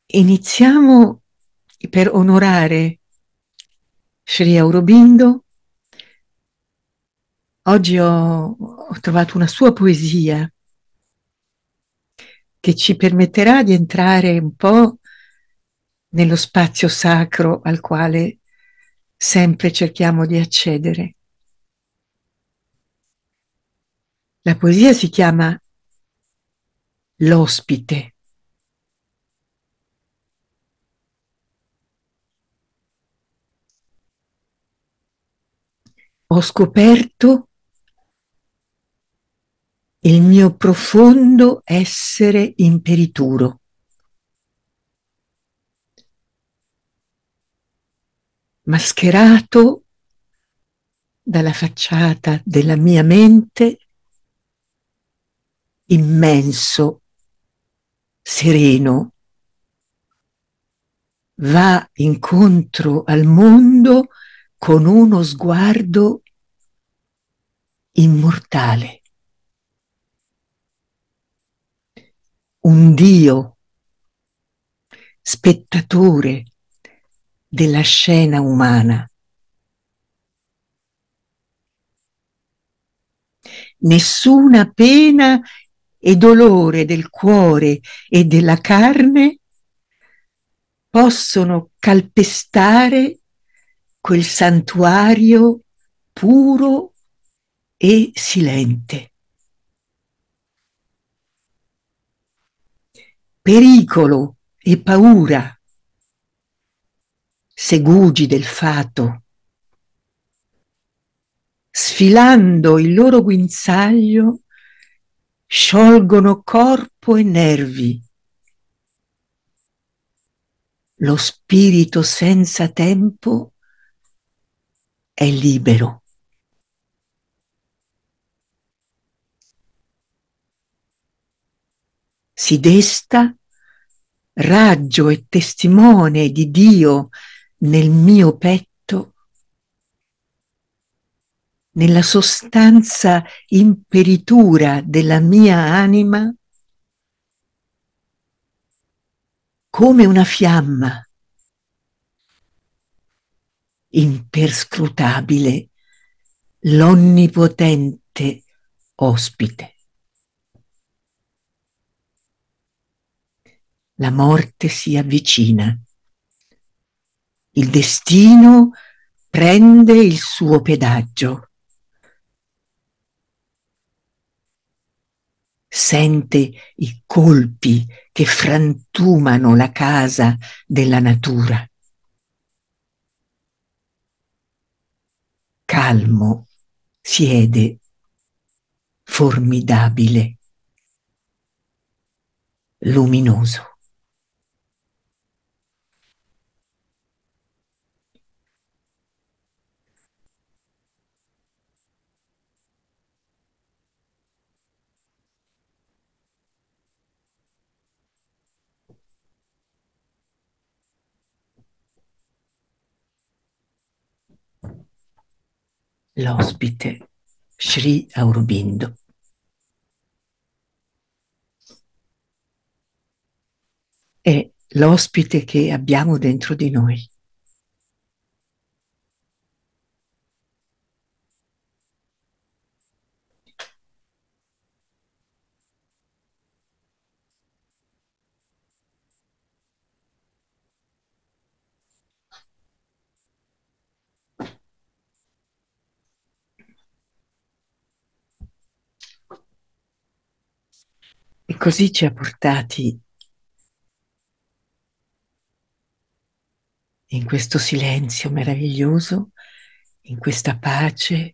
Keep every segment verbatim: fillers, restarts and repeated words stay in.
Iniziamo per onorare Sri Aurobindo. Oggi ho, ho trovato una sua poesia che ci permetterà di entrare un po' nello spazio sacro al quale sempre cerchiamo di accedere. La poesia si chiama L'ospite. Ho scoperto il mio profondo essere imperituro. Mascherato dalla facciata della mia mente, immenso, sereno, va incontro al mondo con uno sguardo immortale. Un Dio, spettatore della scena umana. Nessuna pena e dolore del cuore e della carne possono calpestare quel santuario puro e silente. Pericolo e paura, segugi del fato, sfilando il loro guinzaglio, sciolgono corpo e nervi. Lo spirito senza tempo è libero. Si desta, raggio e testimone di Dio nel mio petto, nella sostanza imperitura della mia anima, come una fiamma imperscrutabile, l'onnipotente ospite. La morte si avvicina. Il destino prende il suo pedaggio. Sente i colpi che frantumano la casa della natura. Calmo siede, formidabile, luminoso. L'ospite, Sri Aurobindo. È l'ospite che abbiamo dentro di noi. E così ci ha portati in questo silenzio meraviglioso, in questa pace,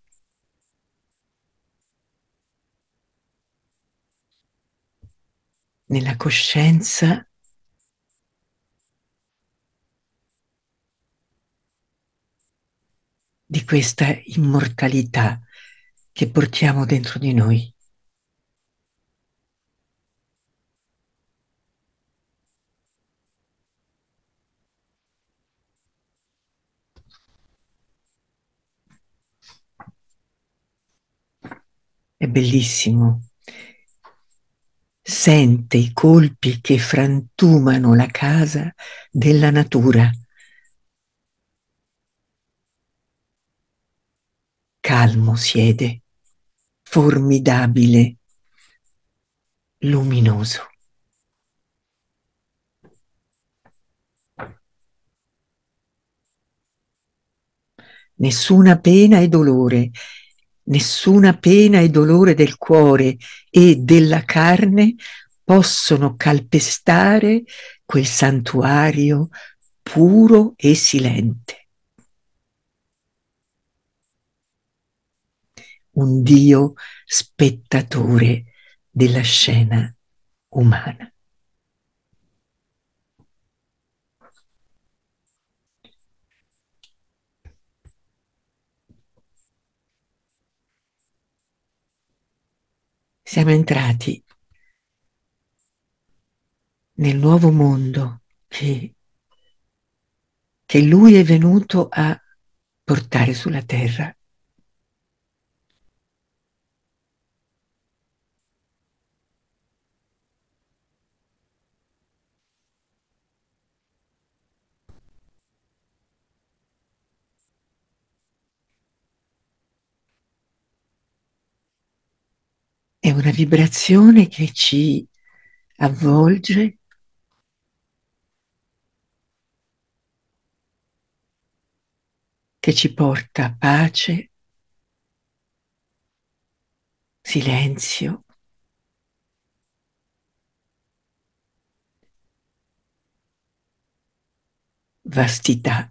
nella coscienza di questa immortalità che portiamo dentro di noi. È bellissimo sente i colpi che frantumano la casa della natura. Calmo siede, formidabile, luminoso. Nessuna pena e dolore, nessuna pena e dolore del cuore e della carne possono calpestare quel santuario puro e silente. Un Dio spettatore della scena umana. Siamo entrati nel nuovo mondo che, che Lui è venuto a portare sulla terra. È una vibrazione che ci avvolge, che ci porta pace, silenzio, vastità.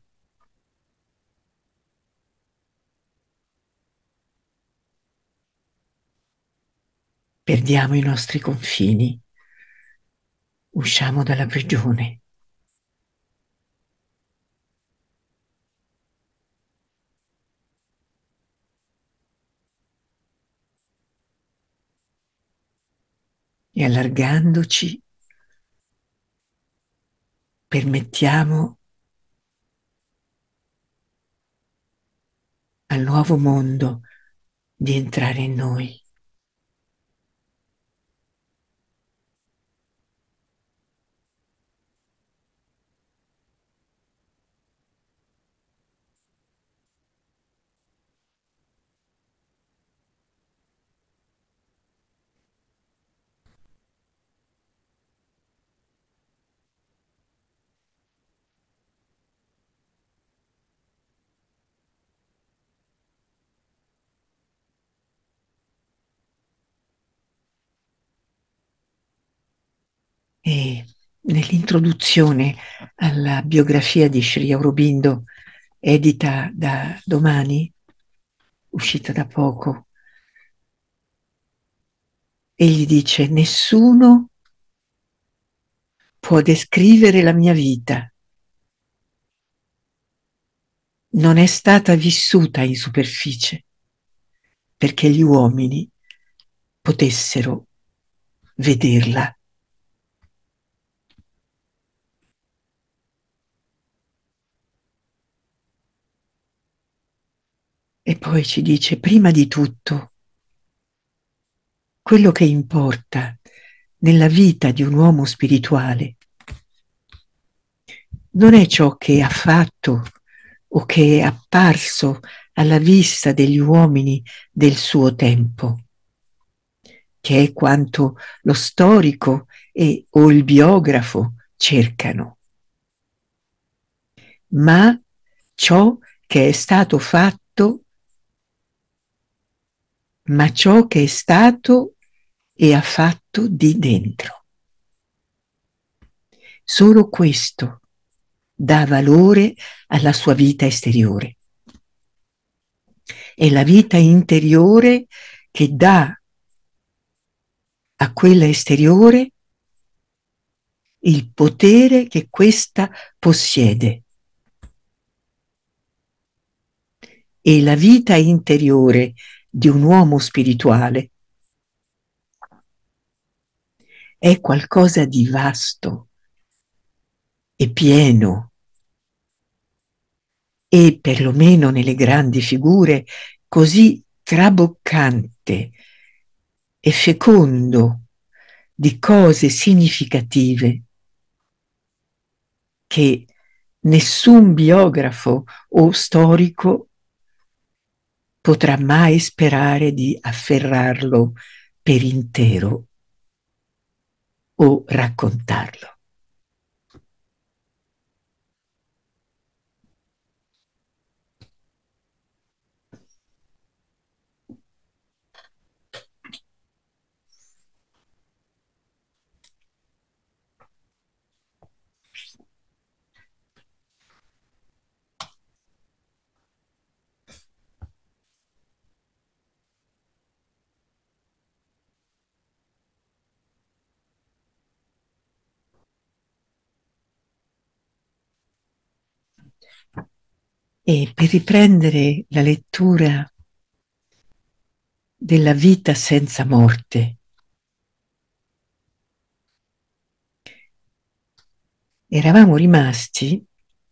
Perdiamo i nostri confini, usciamo dalla prigione. E allargandoci permettiamo al nuovo mondo di entrare in noi. E nell'introduzione alla biografia di Sri Aurobindo, edita da Domani, uscita da poco, egli dice: nessuno può descrivere la mia vita. Non è stata vissuta in superficie perché gli uomini potessero vederla. E poi ci dice: prima di tutto, quello che importa nella vita di un uomo spirituale non è ciò che ha fatto o che è apparso alla vista degli uomini del suo tempo, che è quanto lo storico e, o il biografo cercano, ma ciò che è stato fatto, ma ciò che è stato e ha fatto di dentro. Solo questo dà valore alla sua vita esteriore. È la vita interiore che dà a quella esteriore il potere che questa possiede. E la vita interiore di un uomo spirituale è qualcosa di vasto e pieno, e perlomeno nelle grandi figure così traboccante e fecondo di cose significative che nessun biografo o storico potrà mai sperare di afferrarlo per intero o raccontarlo. E per riprendere la lettura della vita senza morte, eravamo rimasti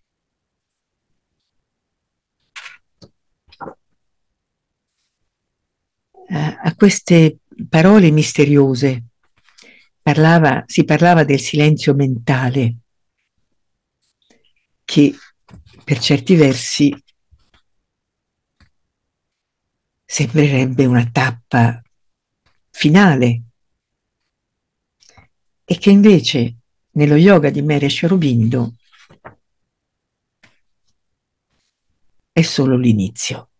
a, a queste parole misteriose. Parlava, si parlava del silenzio mentale, che per certi versi sembrerebbe una tappa finale e che invece nello yoga di Mahesh Aurobindo è solo l'inizio.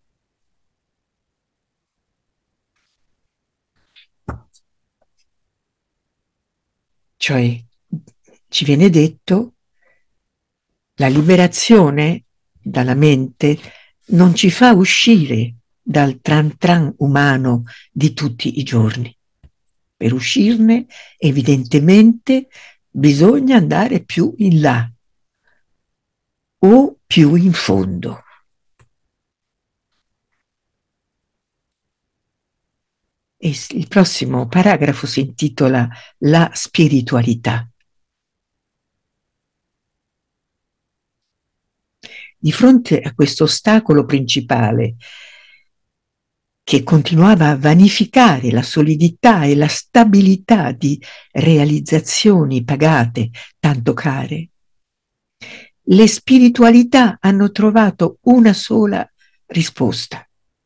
Cioè, ci viene detto, la liberazione dalla mente non ci fa uscire dal tran tran umano di tutti i giorni. Per uscirne, evidentemente, bisogna andare più in là o più in fondo. E il prossimo paragrafo si intitola La spiritualità. Di fronte a questo ostacolo principale, che continuava a vanificare la solidità e la stabilità di realizzazioni pagate tanto care, le spiritualità hanno trovato una sola risposta: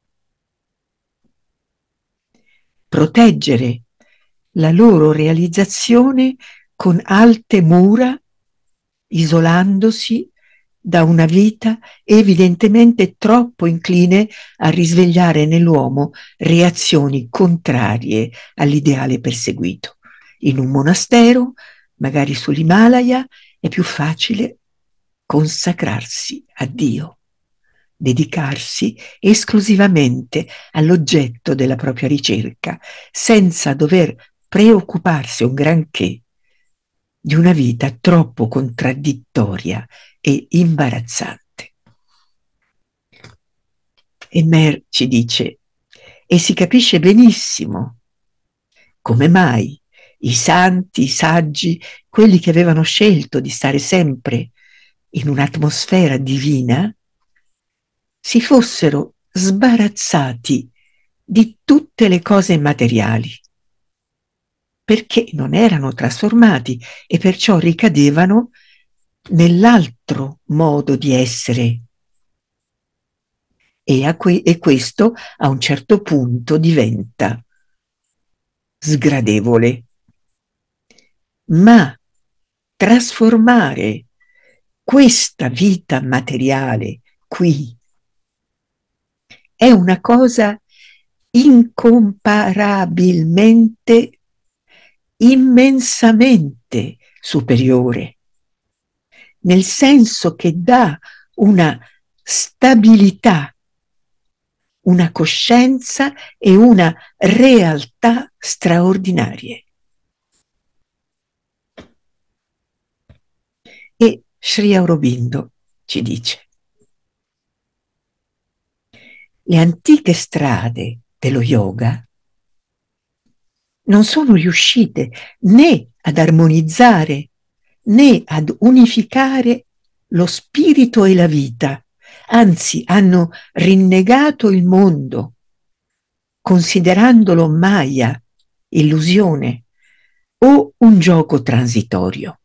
proteggere la loro realizzazione con alte mura, isolandosi da una vita evidentemente troppo incline a risvegliare nell'uomo reazioni contrarie all'ideale perseguito. In un monastero, magari sull'Himalaya, è più facile consacrarsi a Dio, dedicarsi esclusivamente all'oggetto della propria ricerca, senza dover preoccuparsi un granché di una vita troppo contraddittoria e imbarazzante. E Mer ci dice, e si capisce benissimo come mai i santi, i saggi, quelli che avevano scelto di stare sempre in un'atmosfera divina, si fossero sbarazzati di tutte le cose materiali, perché non erano trasformati e perciò ricadevano nell'altro modo di essere. E, a que- e questo a un certo punto diventa sgradevole. Ma trasformare questa vita materiale qui è una cosa incomparabilmente, immensamente superiore, nel senso che dà una stabilità, una coscienza e una realtà straordinarie. E Sri Aurobindo ci dice: le antiche strade dello yoga non sono riuscite né ad armonizzare né ad unificare lo spirito e la vita, anzi hanno rinnegato il mondo, considerandolo Maya, illusione, o un gioco transitorio?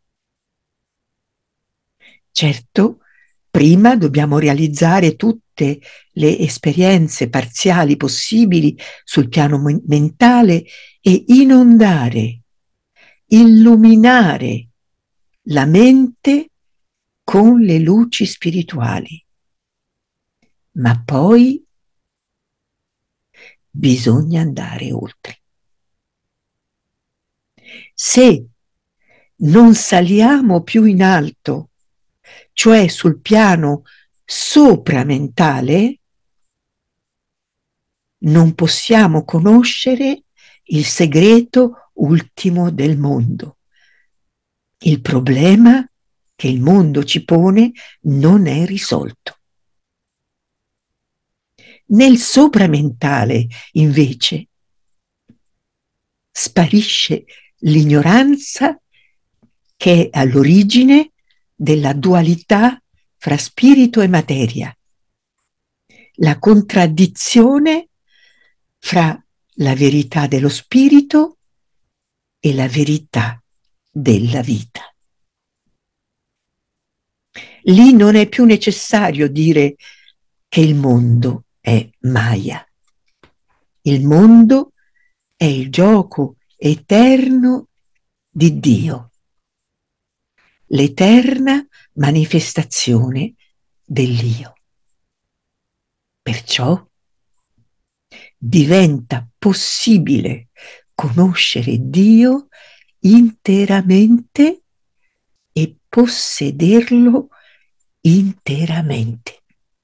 Certo, prima dobbiamo realizzare tutte le esperienze parziali possibili sul piano mentale e inondare, illuminare la mente con le luci spirituali. Ma poi bisogna andare oltre. Se non saliamo più in alto, cioè sul piano sopramentale, non possiamo conoscere il segreto ultimo del mondo. Il problema che il mondo ci pone non è risolto. Nel sopramentale, invece, sparisce l'ignoranza che è all'origine della dualità fra spirito e materia, la contraddizione fra la verità dello spirito e la verità della vita. Lì non è più necessario dire che il mondo è Maya. Il mondo è il gioco eterno di Dio, l'eterna manifestazione dell'Io. Perciò diventa possibile conoscere Dio interamente e possederlo interamente.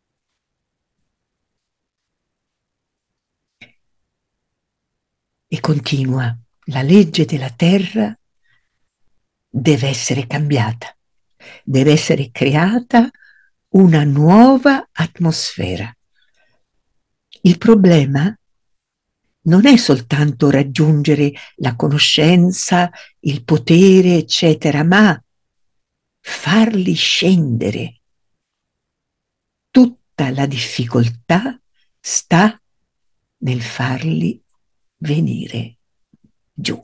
E continua, la legge della terra deve essere cambiata, deve essere creata una nuova atmosfera. Il problema non è soltanto raggiungere la conoscenza, il potere, eccetera, ma farli scendere. Tutta la difficoltà sta nel farli venire giù.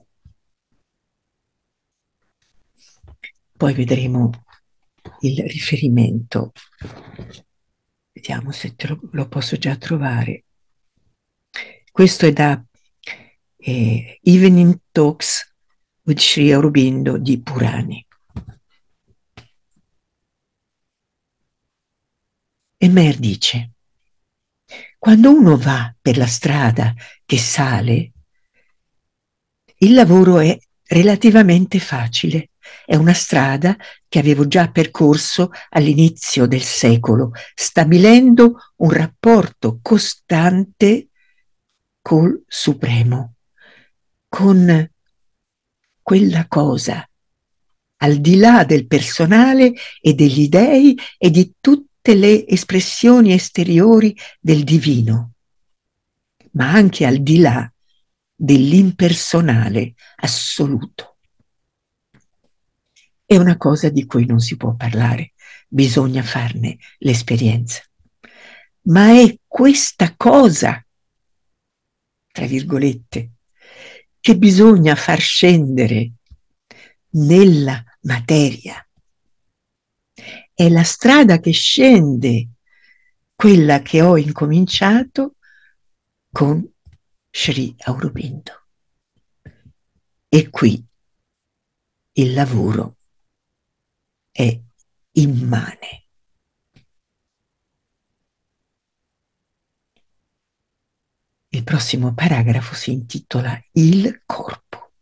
Poi vedremo il riferimento. Vediamo se te lo, lo posso già trovare. Questo è da eh, Evening Talks with Sri Aurobindo di Purani. E Mer dice: quando uno va per la strada che sale, il lavoro è relativamente facile. È una strada che avevo già percorso all'inizio del secolo, stabilendo un rapporto costante col Supremo, con quella cosa al di là del personale e degli dei e di tutte le espressioni esteriori del divino, ma anche al di là dell'impersonale assoluto. È una cosa di cui non si può parlare, bisogna farne l'esperienza. Ma è questa cosa, tra virgolette, che bisogna far scendere nella materia. È la strada che scende, quella che ho incominciato con Sri Aurobindo. E qui il lavoro è immane. Il prossimo paragrafo si intitola Il corpo.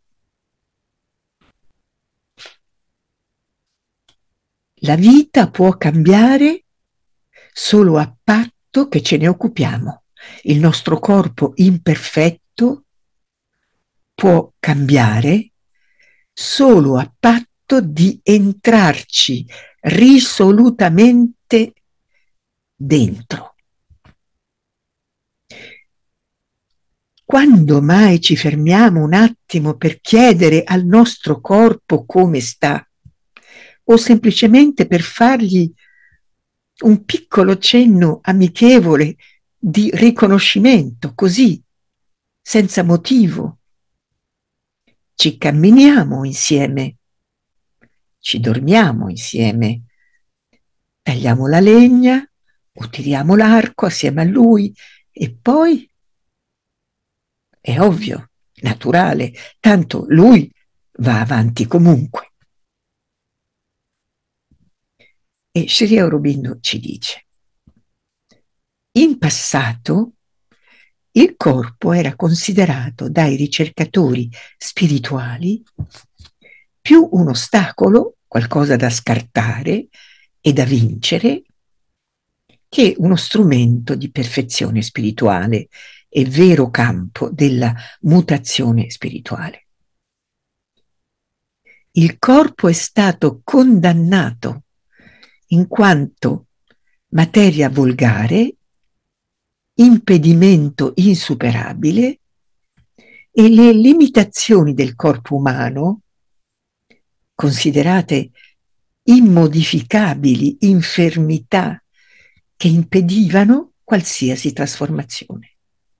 La vita può cambiare solo a patto che ce ne occupiamo. Il nostro corpo imperfetto può cambiare solo a patto di entrarci risolutamente dentro. Quando mai ci fermiamo un attimo per chiedere al nostro corpo come sta, o semplicemente per fargli un piccolo cenno amichevole di riconoscimento, così, senza motivo? ci camminiamo insieme, ci dormiamo insieme, tagliamo la legna o tiriamo l'arco assieme a lui e poi è ovvio, naturale, tanto lui va avanti comunque. E Sri Aurobindo ci dice: in passato il corpo era considerato dai ricercatori spirituali più un ostacolo, qualcosa da scartare e da vincere, che uno strumento di perfezione spirituale e vero campo della mutazione spirituale. Il corpo è stato condannato in quanto materia volgare, impedimento insuperabile, e le limitazioni del corpo umano, considerate immodificabili infermità che impedivano qualsiasi trasformazione.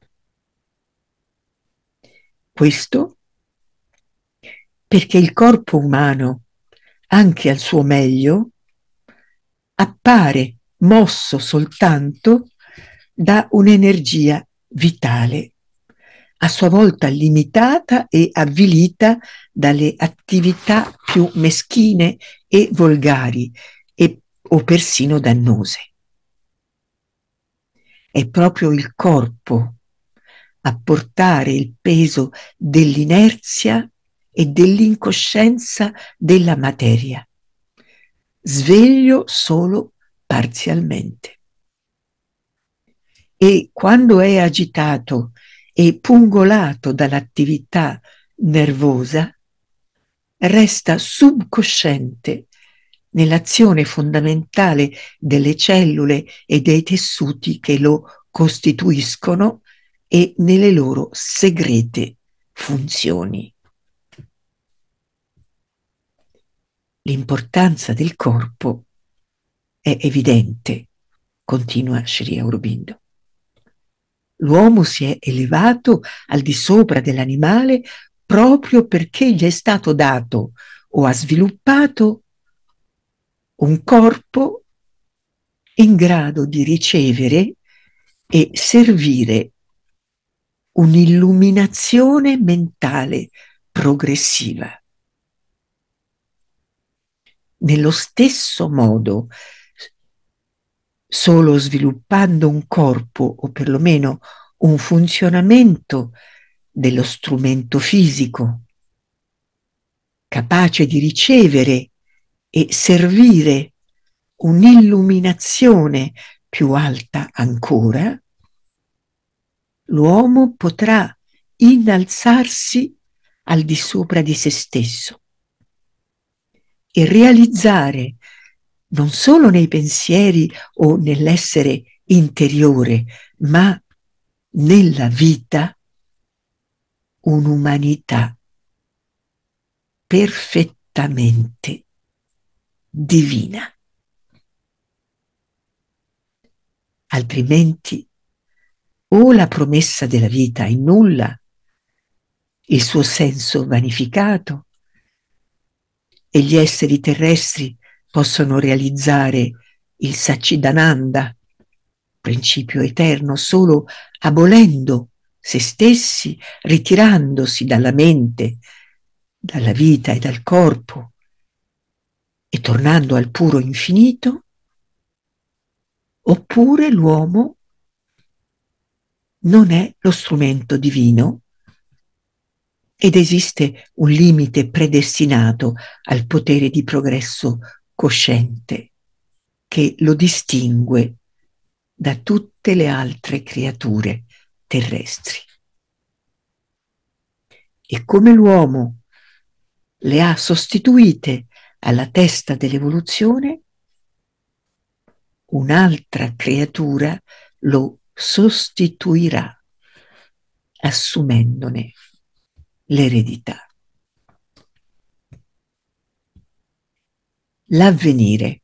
Questo perché il corpo umano, anche al suo meglio, appare mosso soltanto da un'energia vitale, a sua volta limitata e avvilita dalle attività più meschine e volgari e, o persino dannose. È proprio il corpo a portare il peso dell'inerzia e dell'incoscienza della materia, sveglio solo parzialmente. E quando è agitato e pungolato dall'attività nervosa, resta subconsciente nell'azione fondamentale delle cellule e dei tessuti che lo costituiscono e nelle loro segrete funzioni. L'importanza del corpo è evidente, continua Sri Aurobindo. L'uomo si è elevato al di sopra dell'animale proprio perché gli è stato dato o ha sviluppato un corpo in grado di ricevere e servire un'illuminazione mentale progressiva. Nello stesso modo, solo sviluppando un corpo o perlomeno un funzionamento dello strumento fisico capace di ricevere e servire un'illuminazione più alta ancora, l'uomo potrà innalzarsi al di sopra di se stesso e realizzare non solo nei pensieri o nell'essere interiore, ma nella vita, un'umanità perfettamente divina. Altrimenti, o la promessa della vita è nulla, il suo senso vanificato, e gli esseri terrestri possono realizzare il Satchidananda, principio eterno, solo abolendo se stessi, ritirandosi dalla mente, dalla vita e dal corpo e tornando al puro infinito, oppure l'uomo non è lo strumento divino ed esiste un limite predestinato al potere di progresso cosciente che lo distingue da tutte le altre creature terrestri. E come l'uomo le ha sostituite alla testa dell'evoluzione, un'altra creatura lo sostituirà, assumendone l'eredità. L'avvenire.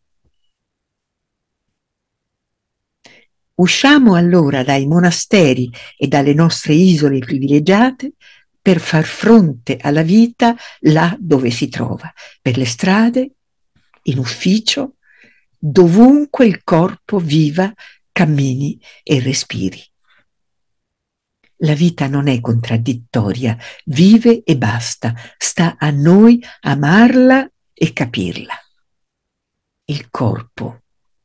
Usciamo allora dai monasteri e dalle nostre isole privilegiate per far fronte alla vita là dove si trova, per le strade, in ufficio, dovunque il corpo viva, cammini e respiri. La vita non è contraddittoria, vive e basta, sta a noi amarla e capirla. Il corpo,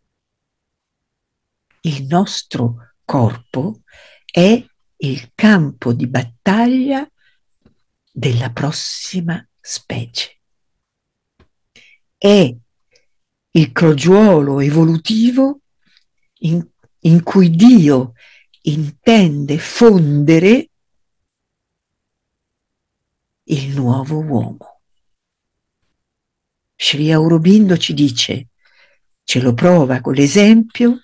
il nostro corpo è il campo di battaglia della prossima specie. È il crogiuolo evolutivo in, in cui Dio intende fondere il nuovo uomo. Sri Aurobindo ci dice, ce lo prova con l'esempio,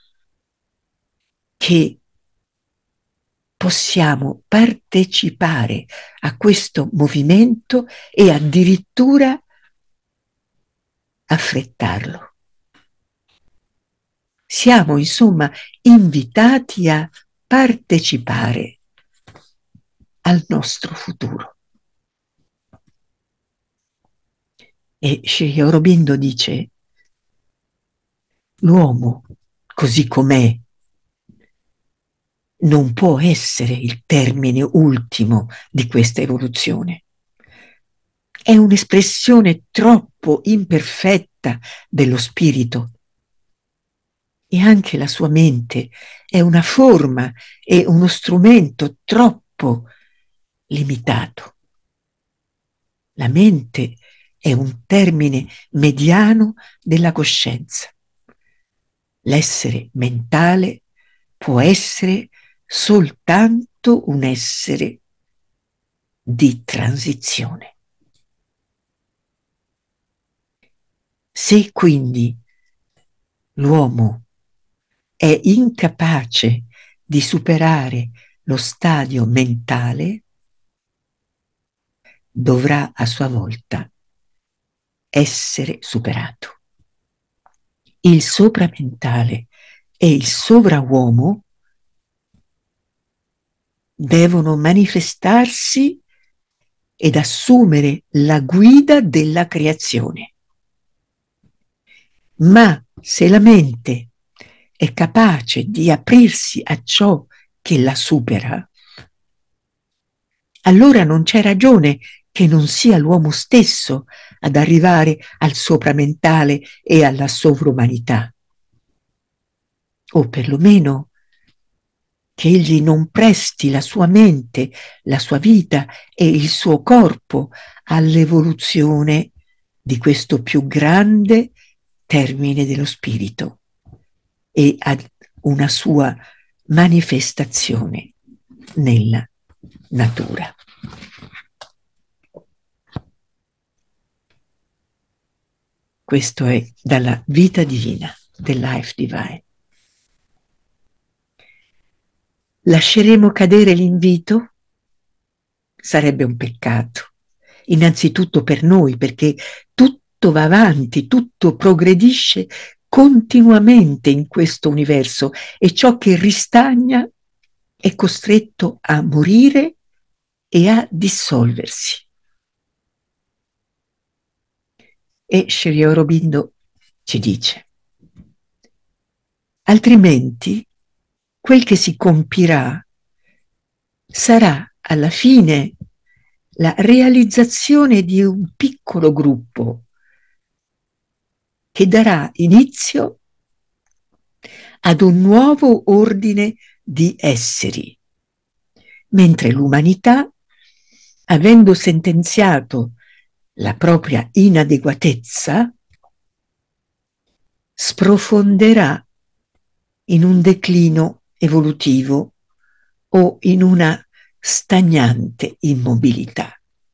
che possiamo partecipare a questo movimento e addirittura affrettarlo. Siamo insomma invitati a partecipare al nostro futuro. E Sri Aurobindo dice, l'uomo, così com'è, non può essere il termine ultimo di questa evoluzione. È un'espressione troppo imperfetta dello spirito. E anche la sua mente è una forma e uno strumento troppo limitato. La mente è un termine mediano della coscienza. L'essere mentale può essere soltanto un essere di transizione. Se quindi l'uomo è incapace di superare lo stadio mentale, dovrà a sua volta essere superato. Il sopramentale e il sovrauomo devono manifestarsi ed assumere la guida della creazione. Ma se la mente è capace di aprirsi a ciò che la supera, allora non c'è ragione che non sia l'uomo stesso ad arrivare al sopramentale e alla sovrumanità. O perlomeno che egli non presti la sua mente, la sua vita e il suo corpo all'evoluzione di questo più grande termine dello spirito e ad una sua manifestazione nella natura. Questo è dalla Vita Divina, The Life Divine. Lasceremo cadere l'invito? Sarebbe un peccato. Innanzitutto per noi, perché tutto va avanti, tutto progredisce continuamente in questo universo e ciò che ristagna è costretto a morire e a dissolversi. E Sri Aurobindo ci dice, altrimenti quel che si compirà sarà alla fine la realizzazione di un piccolo gruppo che darà inizio ad un nuovo ordine di esseri, mentre l'umanità, avendo sentenziato la propria inadeguatezza, sprofonderà in un declino evolutivo o in una stagnante immobilità.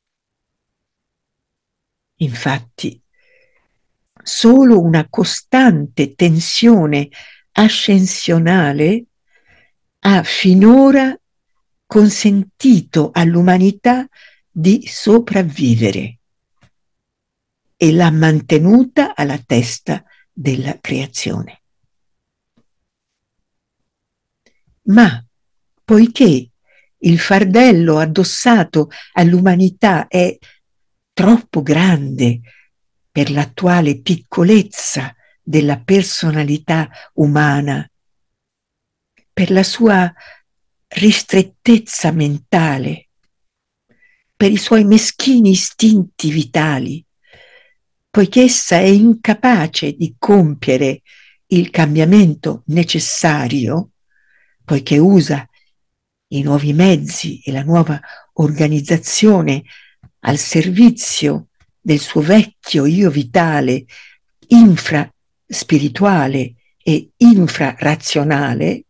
Infatti, solo una costante tensione ascensionale ha finora consentito all'umanità di sopravvivere e l'ha mantenuta alla testa della creazione. Ma poiché il fardello addossato all'umanità è troppo grande per l'attuale piccolezza della personalità umana, per la sua ristrettezza mentale, per i suoi meschini istinti vitali, poiché essa è incapace di compiere il cambiamento necessario, poiché usa i nuovi mezzi e la nuova organizzazione al servizio del suo vecchio io vitale, infraspirituale e infrarazionale,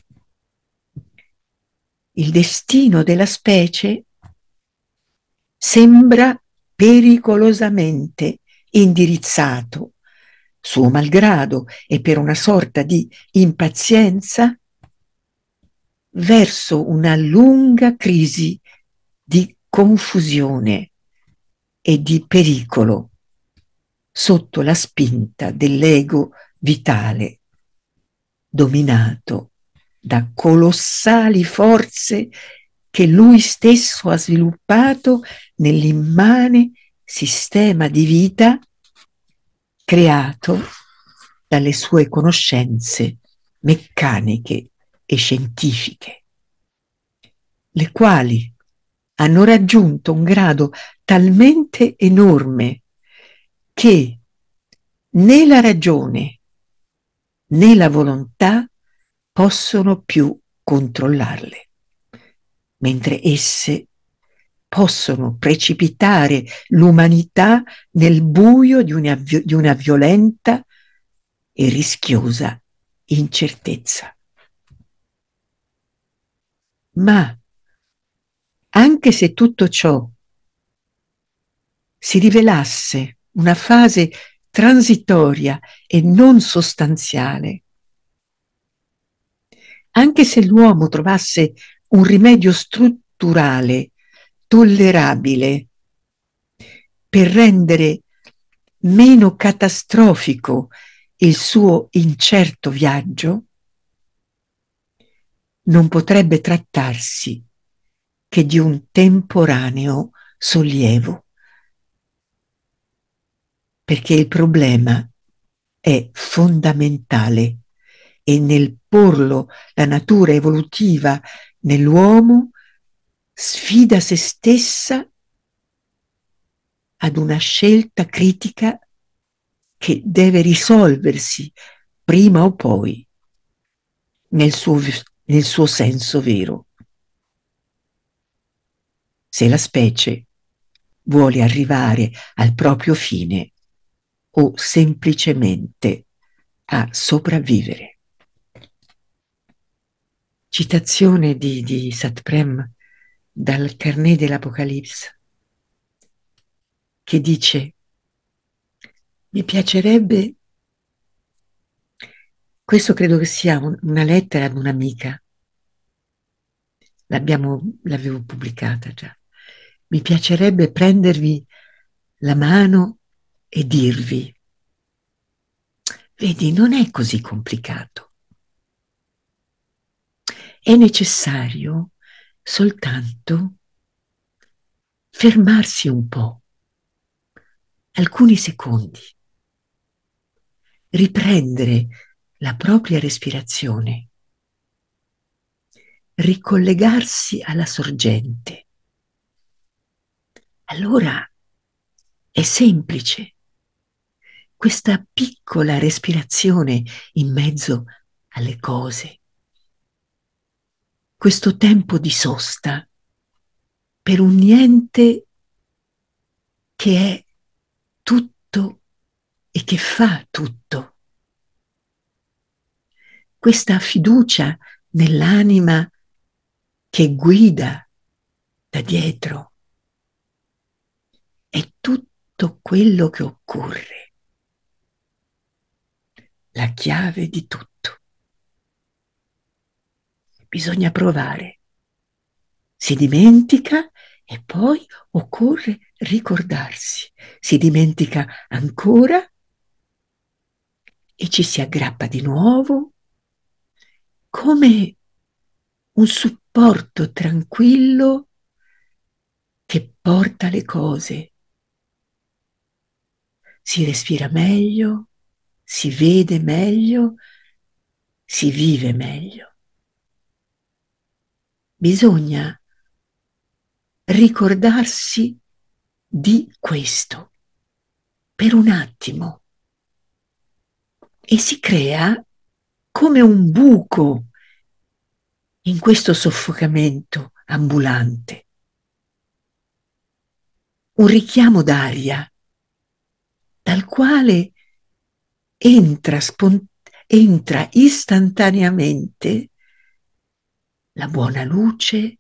il destino della specie sembra pericolosamente indirizzato, suo malgrado e per una sorta di impazienza, verso una lunga crisi di confusione e di pericolo sotto la spinta dell'ego vitale, dominato da colossali forze che lui stesso ha sviluppato nell'immane sistema di vita creato dalle sue conoscenze meccaniche e scientifiche, le quali hanno raggiunto un grado talmente enorme che né la ragione né la volontà possono più controllarle, mentre esse possono precipitare l'umanità nel buio di una, di una violenta e rischiosa incertezza. Ma anche se tutto ciò si rivelasse una fase transitoria e non sostanziale, anche se l'uomo trovasse un rimedio strutturale tollerabile per rendere meno catastrofico il suo incerto viaggio, non potrebbe trattarsi che di un temporaneo sollievo, perché il problema è fondamentale e nel porlo la natura evolutiva nell'uomo sfida se stessa ad una scelta critica che deve risolversi prima o poi nel suo, nel suo senso vero. Se la specie vuole arrivare al proprio fine o semplicemente a sopravvivere. Citazione di, di Satprem dal Carnet dell'Apocalisse, che dice: mi piacerebbe, questo credo che sia un, una lettera ad un'amica, l'abbiamo, l'avevo pubblicata già, mi piacerebbe prendervi la mano e dirvi: vedi, non è così complicato, è necessario soltanto fermarsi un po', alcuni secondi, riprendere la propria respirazione, ricollegarsi alla sorgente. Allora è semplice. Questa piccola respirazione in mezzo alle cose, questo tempo di sosta per un niente che è tutto e che fa tutto. Questa fiducia nell'anima che guida da dietro è tutto quello che occorre, la chiave di tutto. Bisogna provare, si dimentica e poi occorre ricordarsi, si dimentica ancora e ci si aggrappa di nuovo come un, porto tranquillo che porta le cose. Si respira meglio, si vede meglio, si vive meglio. Bisogna ricordarsi di questo per un attimo e si crea come un buco in questo soffocamento ambulante, un richiamo d'aria dal quale entra, spont- entra istantaneamente la buona luce,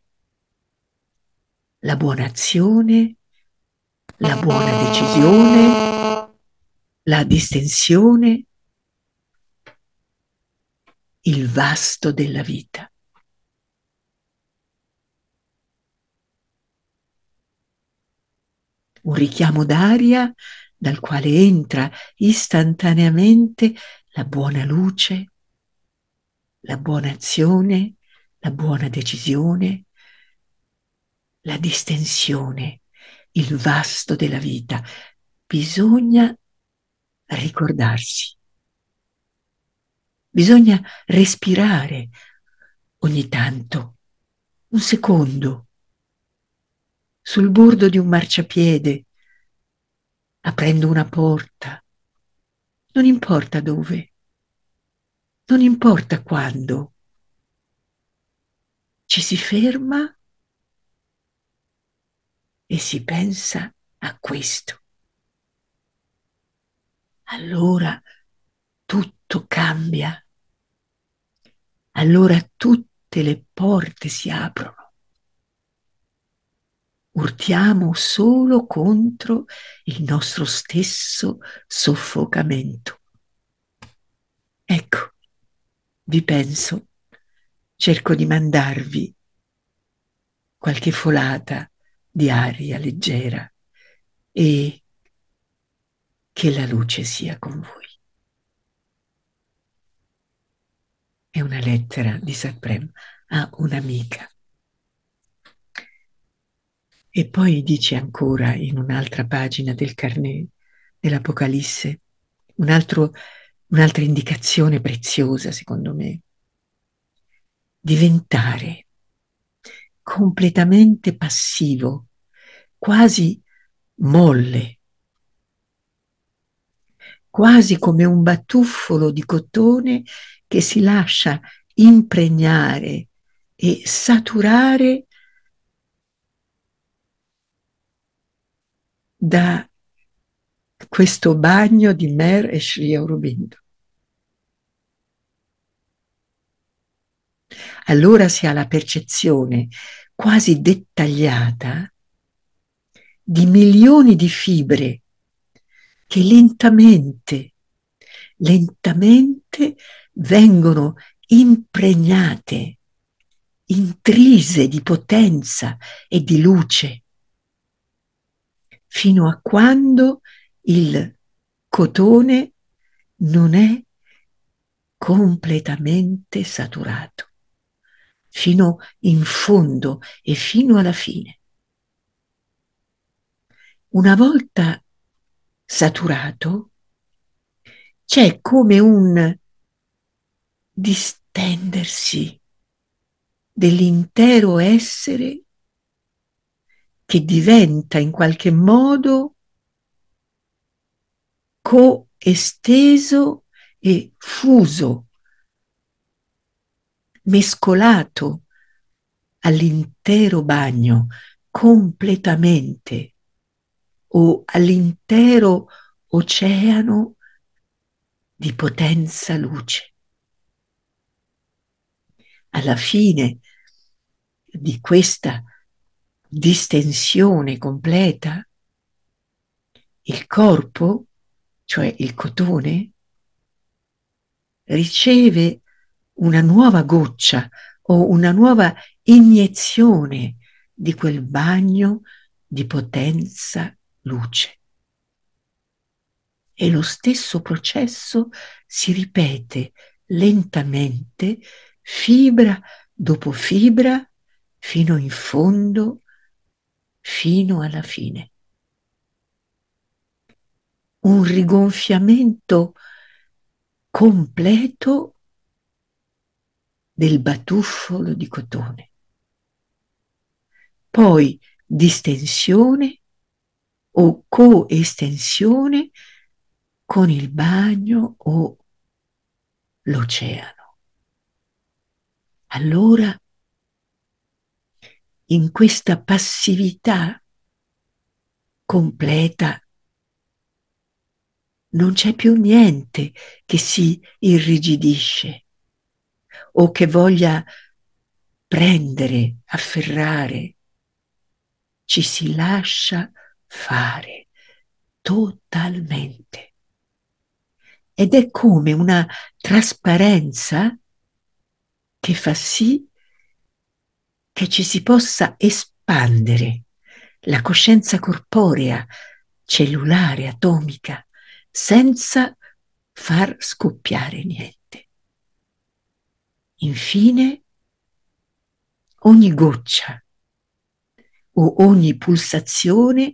la buona azione, la buona decisione, la distensione, il vasto della vita. Un richiamo d'aria dal quale entra istantaneamente la buona luce, la buona azione, la buona decisione, la distensione, il vasto della vita. Bisogna ricordarsi, bisogna respirare ogni tanto, un secondo, sul bordo di un marciapiede, aprendo una porta, non importa dove, non importa quando, ci si ferma e si pensa a questo. Allora tutto cambia, allora tutte le porte si aprono. Urtiamo solo contro il nostro stesso soffocamento. Ecco, vi penso, cerco di mandarvi qualche folata di aria leggera e che la luce sia con voi. È una lettera di Saint-Preux a un'amica. E poi dice ancora in un'altra pagina del carnet dell'Apocalisse, un altro, un'altra indicazione preziosa secondo me: diventare completamente passivo, quasi molle, quasi come un batuffolo di cotone che si lascia impregnare e saturare da questo bagno di Mer e Sri Aurobindo. Allora si ha la percezione quasi dettagliata di milioni di fibre che lentamente, lentamente vengono impregnate, intrise di potenza e di luce, fino a quando il cotone non è completamente saturato, fino in fondo e fino alla fine. Una volta saturato, c'è come un distendersi dell'intero essere che diventa in qualche modo coesteso e fuso, mescolato all'intero bagno, completamente, o all'intero oceano di potenza luce. Alla fine di questa distensione completa, il corpo, cioè il cotone, riceve una nuova goccia o una nuova iniezione di quel bagno di potenza luce. E lo stesso processo si ripete lentamente, fibra dopo fibra, fino in fondo, fino alla fine. Un rigonfiamento completo del batuffolo di cotone. Poi distensione o coestensione con il bagno o l'oceano. Allora, in questa passività completa, non c'è più niente che si irrigidisce o che voglia prendere, afferrare. Ci si lascia fare totalmente. Ed è come una trasparenza che fa sì che ci si possa espandere la coscienza corporea, cellulare, atomica, senza far scoppiare niente. Infine, ogni goccia o ogni pulsazione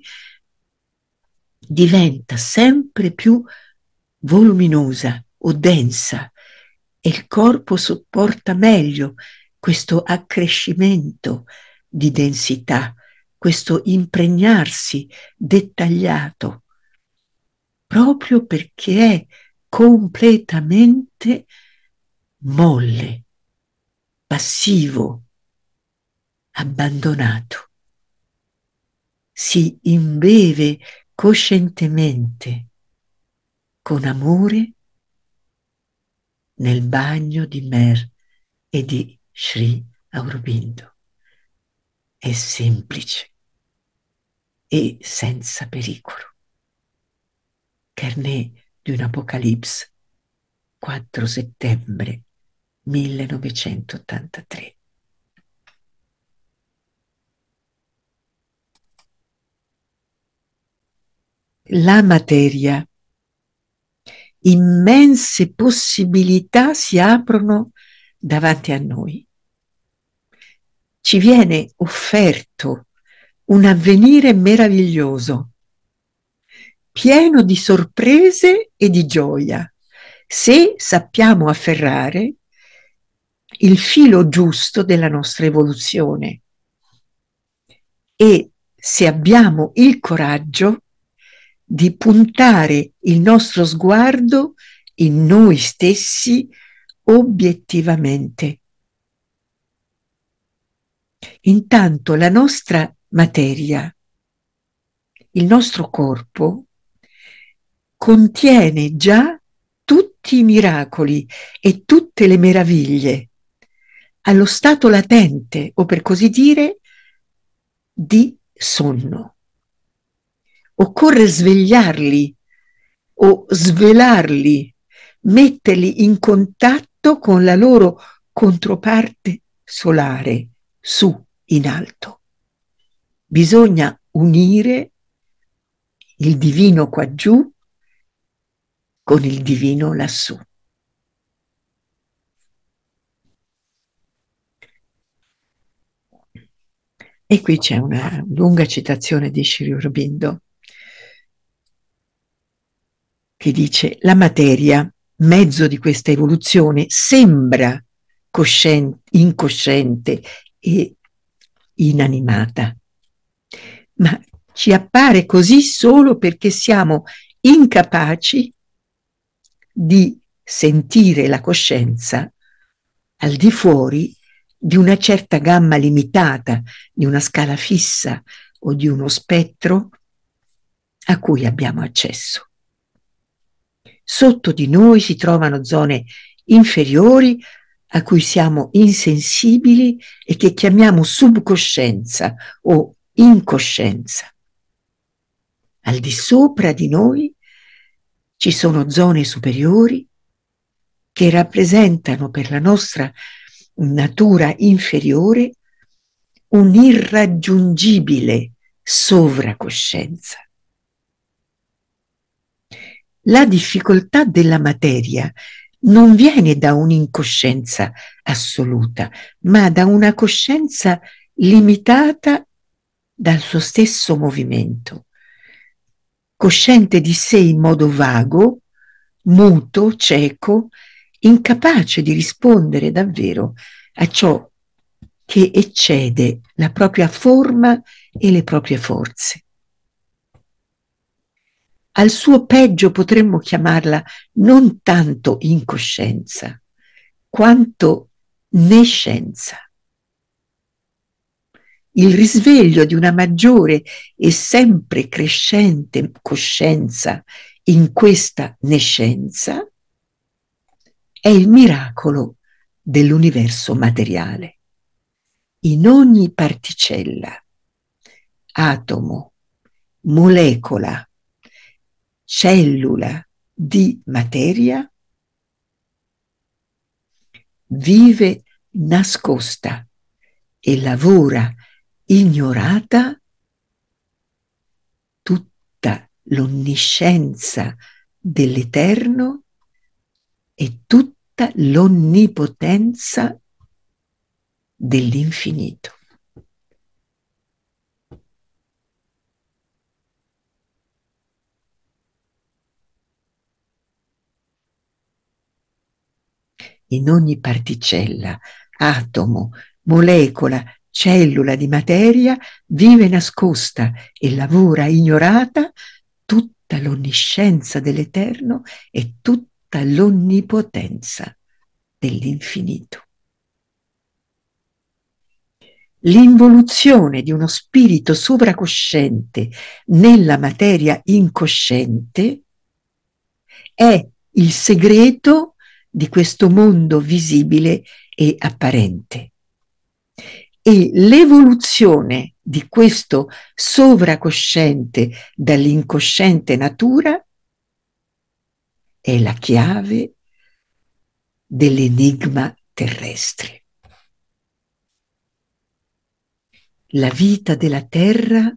diventa sempre più voluminosa o densa e il corpo sopporta meglio questo accrescimento di densità, questo impregnarsi dettagliato, proprio perché è completamente molle, passivo, abbandonato. Si imbeve coscientemente, con amore, nel bagno di Mer e di Sri Aurobindo. È semplice e senza pericolo. Carnet di un'Apocalipse, quattro settembre millenovecentottantatré. La materia. Immense possibilità si aprono davanti a noi. Ci viene offerto un avvenire meraviglioso, pieno di sorprese e di gioia, se sappiamo afferrare il filo giusto della nostra evoluzione e se abbiamo il coraggio di puntare il nostro sguardo in noi stessi obiettivamente. Intanto la nostra materia, il nostro corpo, contiene già tutti i miracoli e tutte le meraviglie allo stato latente, o per così dire, di sonno. Occorre svegliarli o svelarli, metterli in contatto con la loro controparte solare, su in alto. Bisogna unire il divino qua giù con il divino lassù. E qui c'è una lunga citazione di Sri Aurobindo che dice: la materia, mezzo di questa evoluzione, sembra cosciente, incosciente e inanimata, ma ci appare così solo perché siamo incapaci di sentire la coscienza al di fuori di una certa gamma limitata, di una scala fissa o di uno spettro a cui abbiamo accesso. Sotto di noi si trovano zone inferiori a cui siamo insensibili e che chiamiamo subcoscienza o incoscienza. Al di sopra di noi ci sono zone superiori che rappresentano per la nostra natura inferiore un'irraggiungibile sovracoscienza. La difficoltà della materia non viene da un'incoscienza assoluta, ma da una coscienza limitata dal suo stesso movimento, cosciente di sé in modo vago, muto, cieco, incapace di rispondere davvero a ciò che eccede la propria forma e le proprie forze. Al suo peggio potremmo chiamarla non tanto incoscienza, quanto nescienza. Il risveglio di una maggiore e sempre crescente coscienza in questa nescienza è il miracolo dell'universo materiale. In ogni particella, atomo, molecola, cellula di materia vive nascosta e lavora ignorata tutta l'onniscienza dell'Eterno e tutta l'onnipotenza dell'infinito. In ogni particella, atomo, molecola, cellula di materia vive nascosta e lavora ignorata tutta l'onniscienza dell'Eterno e tutta l'onnipotenza dell'infinito. L'involuzione di uno spirito sovracosciente nella materia incosciente è il segreto di questo mondo visibile e apparente. E l'evoluzione di questo sovracosciente dall'incosciente natura è la chiave dell'enigma terrestre. La vita della terra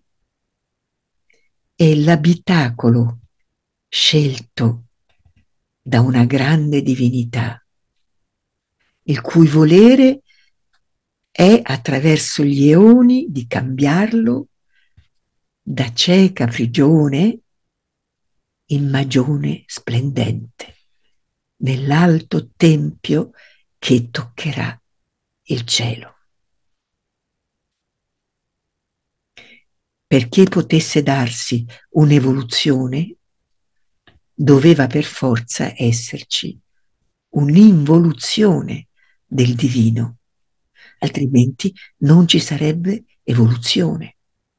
è l'abitacolo scelto da una grande divinità, il cui volere è attraverso gli eoni di cambiarlo da cieca prigione in magione splendente, nell'alto tempio che toccherà il cielo. Perché potesse darsi un'evoluzione, doveva per forza esserci un'involuzione del divino, altrimenti non ci sarebbe evoluzione.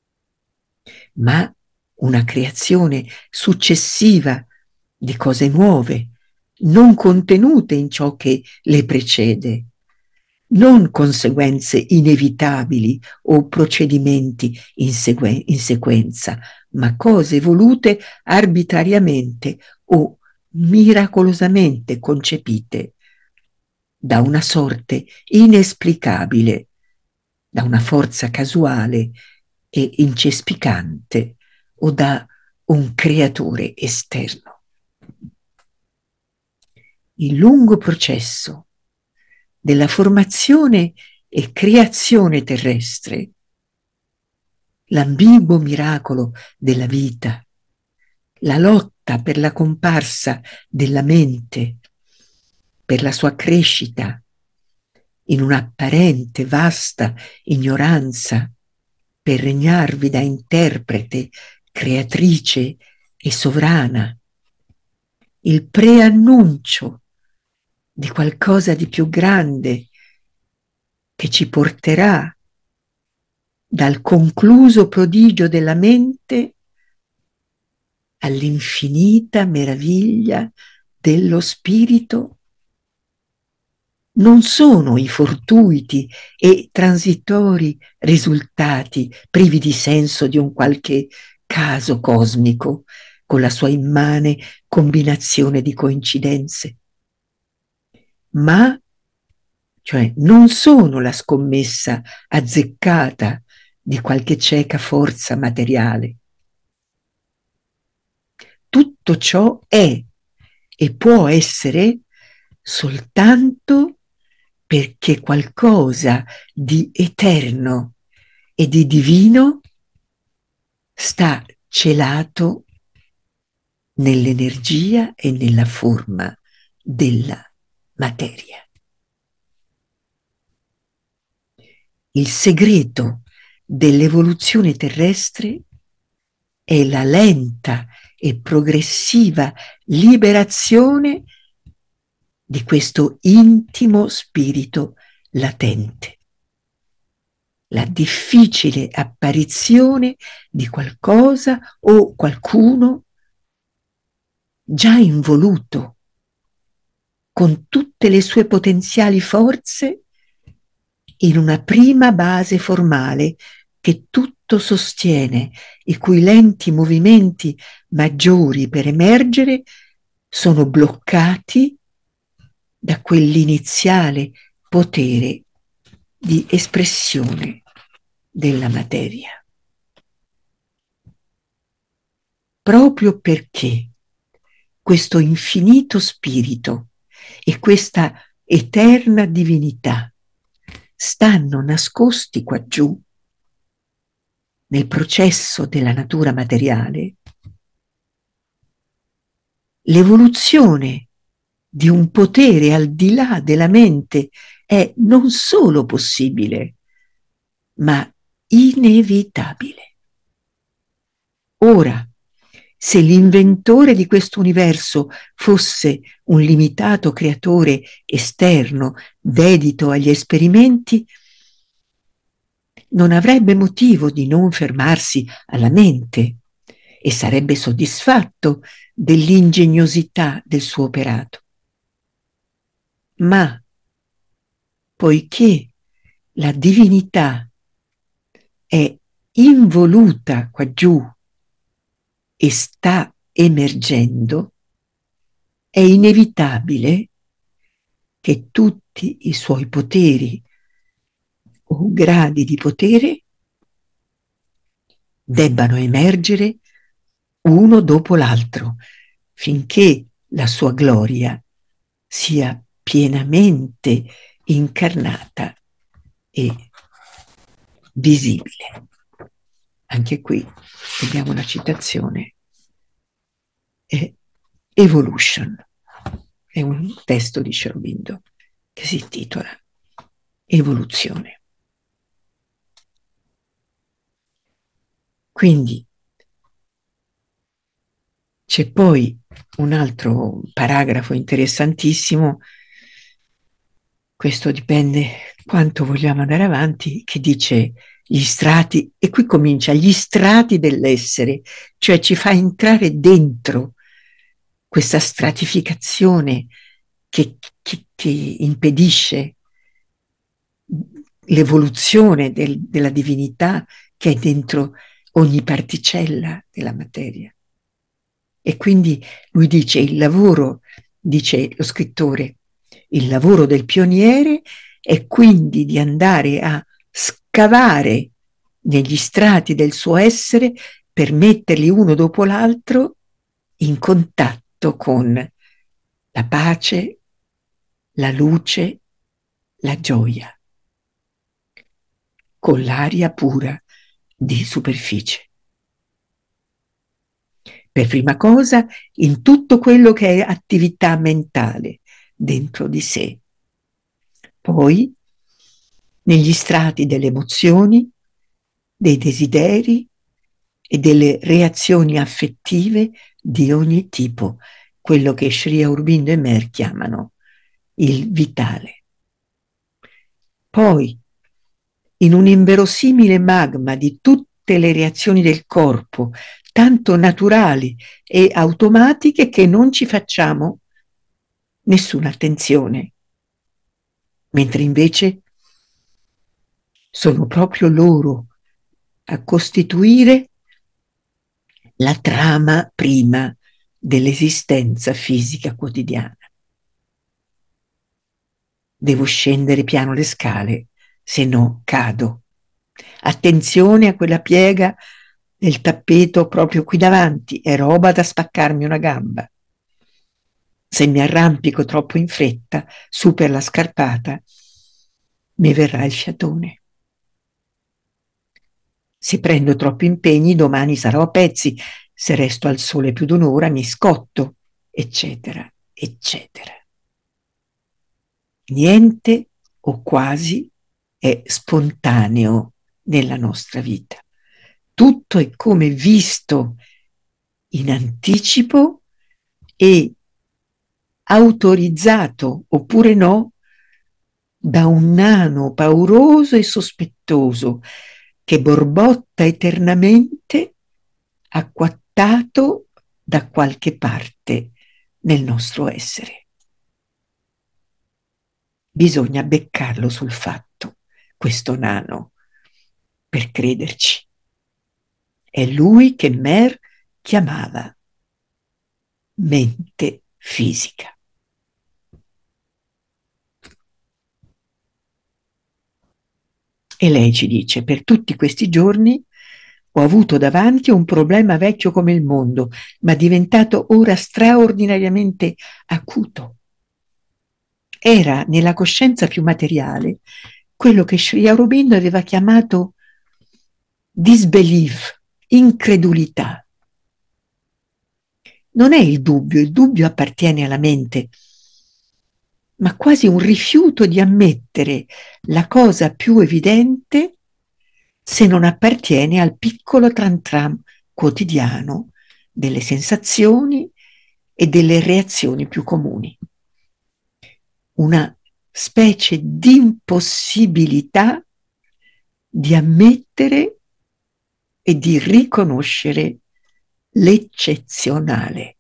Ma una creazione successiva di cose nuove, non contenute in ciò che le precede, non conseguenze inevitabili o procedimenti in, sequ- in sequenza, ma cose volute arbitrariamente o miracolosamente concepite da una sorte inesplicabile, da una forza casuale e incespicante o da un creatore esterno. Il lungo processo della formazione e creazione terrestre, l'ambiguo miracolo della vita, la lotta per la comparsa della mente, per la sua crescita in un'apparente vasta ignoranza, per regnarvi da interprete, creatrice e sovrana, il preannuncio di qualcosa di più grande che ci porterà dal concluso prodigio della mente all'infinita meraviglia dello spirito, non sono i fortuiti e transitori risultati privi di senso di un qualche caso cosmico con la sua immane combinazione di coincidenze, ma cioè non sono la scommessa azzeccata di qualche cieca forza materiale. Tutto ciò è e può essere soltanto perché qualcosa di eterno e di divino sta celato nell'energia e nella forma della materia. Il segreto dell'evoluzione terrestre è la lenta e progressiva liberazione di questo intimo spirito latente, la difficile apparizione di qualcosa o qualcuno già involuto, con tutte le sue potenziali forze, in una prima base formale che tutto sostiene, i cui lenti movimenti maggiori per emergere sono bloccati da quell'iniziale potere di espressione della materia. Proprio perché questo infinito spirito e questa eterna divinità stanno nascosti qua giù nel processo della natura materiale, l'evoluzione di un potere al di là della mente è non solo possibile, ma inevitabile. Ora, se l'inventore di questo universo fosse un limitato creatore esterno, dedito agli esperimenti, non avrebbe motivo di non fermarsi alla mente e sarebbe soddisfatto dell'ingegnosità del suo operato. Ma poiché la divinità è involuta qua giù e sta emergendo, è inevitabile che tutti i suoi poteri o gradi di potere debbano emergere uno dopo l'altro, finché la sua gloria sia pienamente incarnata e visibile. Anche qui abbiamo una citazione. È Evolution, è un testo di Sri Aurobindo che si intitola Evoluzione. Quindi c'è poi un altro paragrafo interessantissimo, questo dipende quanto vogliamo andare avanti, che dice gli strati, e qui comincia, gli strati dell'essere, cioè ci fa entrare dentro questa stratificazione che, che, che impedisce l'evoluzione del, della divinità che è dentro ogni particella della materia. E quindi lui dice il lavoro, dice lo scrittore, il lavoro del pioniere è quindi di andare a scavare negli strati del suo essere per metterli uno dopo l'altro in contatto con la pace, la luce, la gioia, con l'aria pura di superficie. Per prima cosa, in tutto quello che è attività mentale dentro di sé. Poi, negli strati delle emozioni, dei desideri e delle reazioni affettive di ogni tipo, quello che Sri Aurobindo e Mer chiamano il vitale. Poi, in un inverosimile magma di tutte le reazioni del corpo, tanto naturali e automatiche che non ci facciamo nessuna attenzione, mentre invece sono proprio loro a costituire la trama prima dell'esistenza fisica quotidiana. Devo scendere piano le scale, se no cado. Attenzione a quella piega del tappeto proprio qui davanti, è roba da spaccarmi una gamba. Se mi arrampico troppo in fretta su per la scarpata, mi verrà il fiatone. Se prendo troppi impegni, domani sarò a pezzi. Se resto al sole più d'un'ora, mi scotto, eccetera, eccetera. Niente o quasi è spontaneo nella nostra vita. Tutto è come visto in anticipo e autorizzato oppure no da un nano pauroso e sospettoso che borbotta eternamente acquattato da qualche parte nel nostro essere. Bisogna beccarlo sul fatto, questo nano, per crederci. È lui che Mer chiamava mente fisica. E lei ci dice: per tutti questi giorni ho avuto davanti un problema vecchio come il mondo, ma diventato ora straordinariamente acuto. Era nella coscienza più materiale quello che Sri Aurobindo aveva chiamato disbelief, incredulità. Non è il dubbio, il dubbio appartiene alla mente, ma quasi un rifiuto di ammettere la cosa più evidente se non appartiene al piccolo tran tram quotidiano delle sensazioni e delle reazioni più comuni. Una specie di impossibilità di ammettere e di riconoscere l'eccezionale.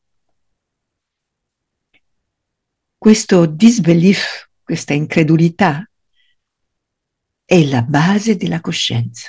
Questo disbelief, questa incredulità, è la base della coscienza.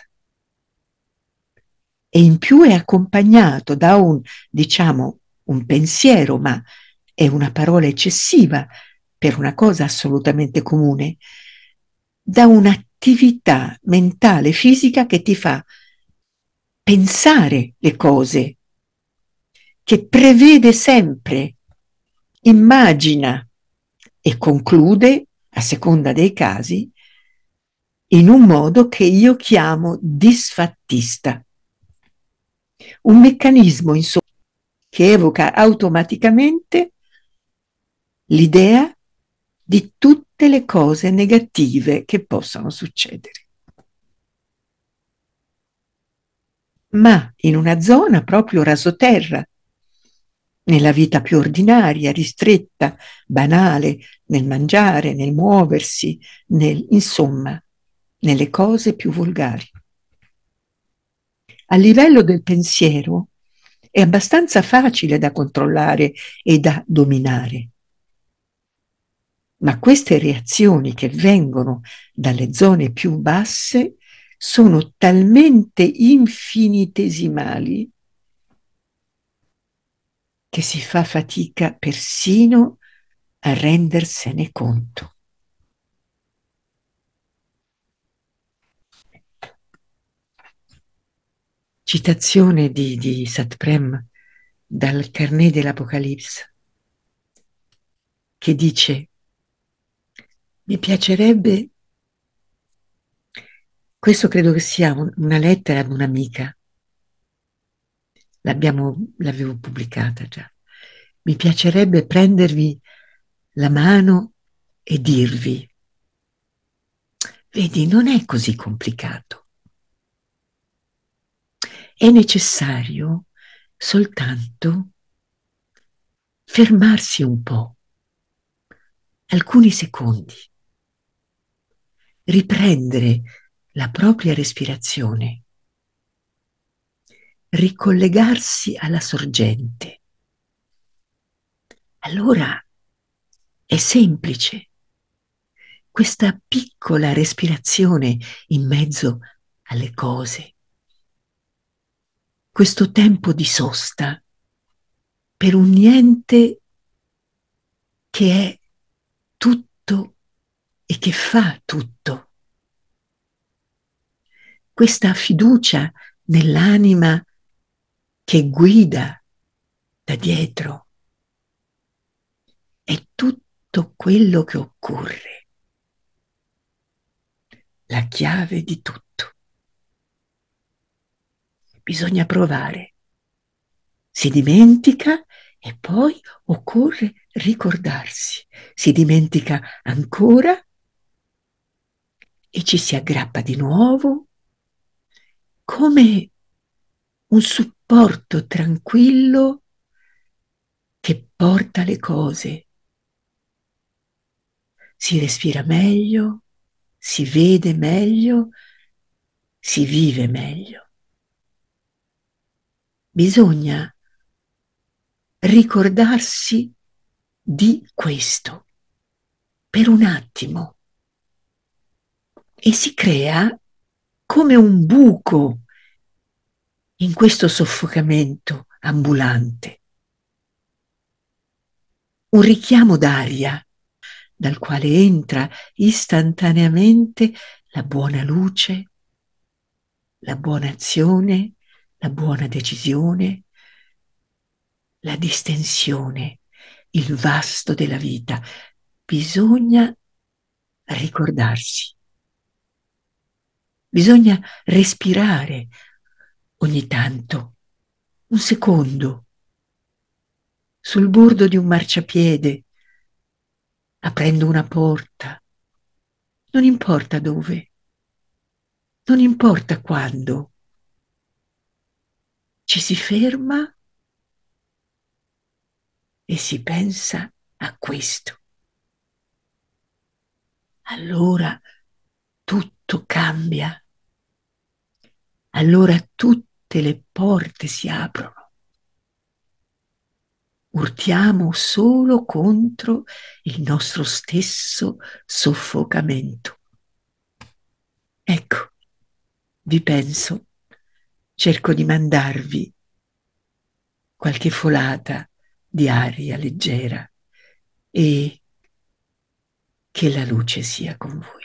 E in più è accompagnato da un, diciamo, un pensiero, ma è una parola eccessiva per una cosa assolutamente comune, da un'attività mentale fisica che ti fa pensare le cose, che prevede sempre, immagina e conclude, a seconda dei casi, in un modo che io chiamo disfattista. Un meccanismo, insomma, che evoca automaticamente l'idea di tutte le cose negative che possano succedere. Ma in una zona proprio rasoterra, nella vita più ordinaria, ristretta, banale, nel mangiare, nel muoversi, nel, insomma, nelle cose più volgari. A livello del pensiero è abbastanza facile da controllare e da dominare. Ma queste reazioni che vengono dalle zone più basse sono talmente infinitesimali che si fa fatica persino a rendersene conto. Citazione di, di Satprem dal Carnet dell'Apocalisse, che dice: mi piacerebbe, questo credo che sia un, una lettera ad un'amica, l'abbiamo, l'avevo pubblicata già, mi piacerebbe prendervi la mano e dirvi: vedi, non è così complicato. È necessario soltanto fermarsi un po', alcuni secondi, riprendere la propria respirazione, ricollegarsi alla sorgente. Allora è semplice. Questa piccola respirazione in mezzo alle cose, questo tempo di sosta per un niente che è tutto e che fa tutto. Questa fiducia nell'anima che guida da dietro è tutto quello che occorre, la chiave di tutto. bisogna provare. Si dimentica e poi occorre ricordarsi. Si dimentica ancora e ci si aggrappa di nuovo come un supporto tranquillo che porta le cose. Si respira meglio, si vede meglio, si vive meglio. Bisogna ricordarsi di questo per un attimo e si crea come un buco in questo soffocamento ambulante, un richiamo d'aria dal quale entra istantaneamente la buona luce, la buona azione, la buona decisione, la distensione, il vasto della vita. Bisogna ricordarsi, bisogna respirare ogni tanto, un secondo, sul bordo di un marciapiede, aprendo una porta, non importa dove, non importa quando, ci si ferma e si pensa a questo. Allora tutto cambia, allora tutte le porte si aprono. Urtiamo solo contro il nostro stesso soffocamento. Ecco, vi penso, cerco di mandarvi qualche folata di aria leggera e che la luce sia con voi.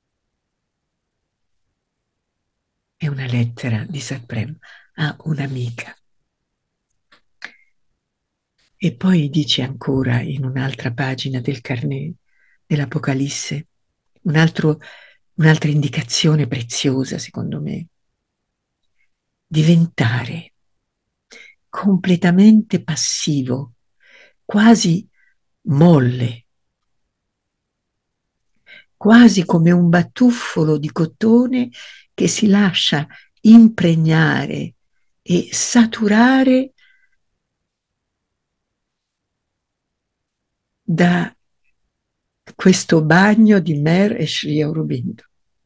È una lettera di Saprem a un'amica. E poi dice ancora in un'altra pagina del carnet dell'Apocalisse, un altro, un'altra indicazione preziosa secondo me: diventare completamente passivo, quasi molle, quasi come un batuffolo di cotone che si lascia impregnare e saturare da questo bagno di Mer e Sri Aurobindo.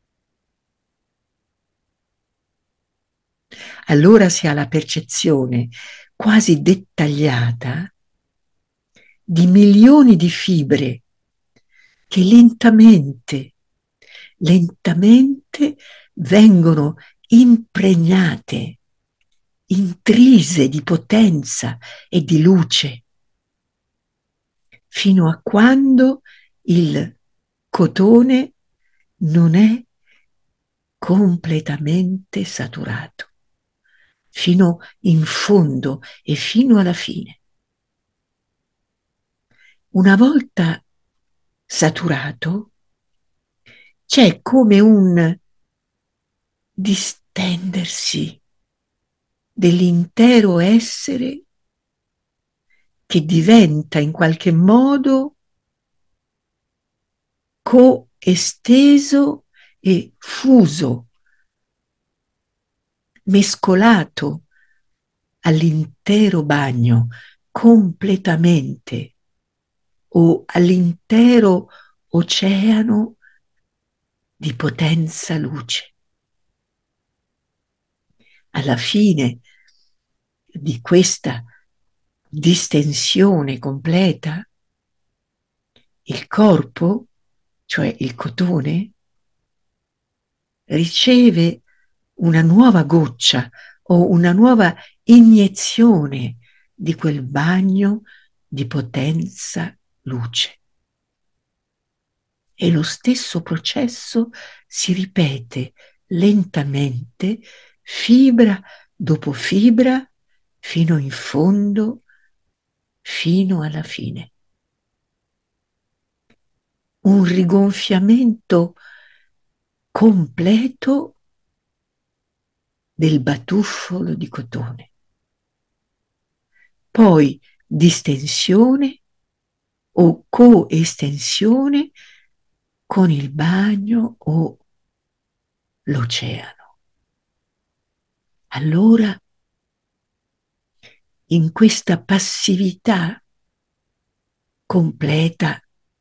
Allora si ha la percezione quasi dettagliata di milioni di fibre che lentamente, lentamente vengono impregnate, intrise di potenza e di luce, fino a quando il cotone non è completamente saturato, fino in fondo e fino alla fine. Una volta saturato, c'è come un distendersi dell'intero essere che diventa in qualche modo coesteso e fuso, mescolato all'intero bagno completamente, o all'intero oceano di potenza luce. Alla fine di questa distensione completa, il corpo, cioè il cotone, riceve una nuova goccia o una nuova iniezione di quel bagno di potenza luce. E lo stesso processo si ripete lentamente, fibra dopo fibra, fino in fondo, fino alla fine. Un rigonfiamento completo del batuffolo di cotone. Poi distensione o coestensione con il bagno o l'oceano. Allora, in questa passività completa,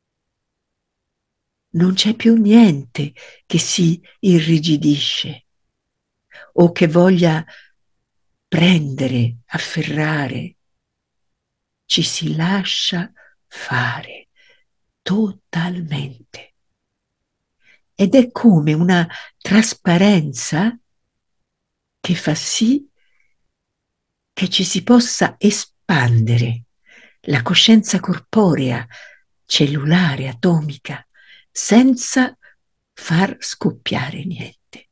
non c'è più niente che si irrigidisce o che voglia prendere, afferrare. Ci si lascia fare totalmente. Ed è come una trasparenza che fa sì che ci si possa espandere la coscienza corporea, cellulare, atomica, senza far scoppiare niente.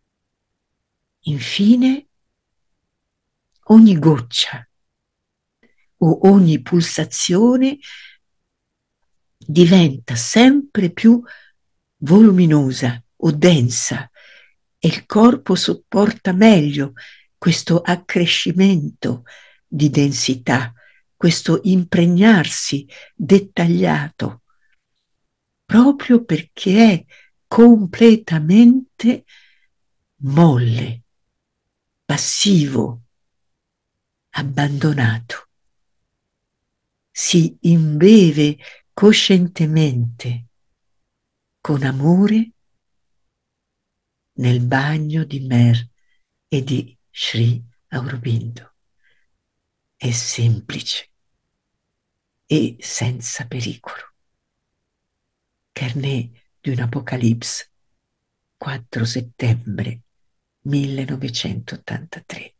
Infine, ogni goccia o ogni pulsazione diventa sempre più voluminosa o densa e il corpo sopporta meglio questo accrescimento di densità, questo impregnarsi dettagliato, proprio perché è completamente molle, passivo, abbandonato. Si imbeve coscientemente, con amore, nel bagno di Mer e di Sri Aurobindo. È semplice e senza pericolo. Carnet di un'Apocalipse, quattro settembre millenovecentottantatré.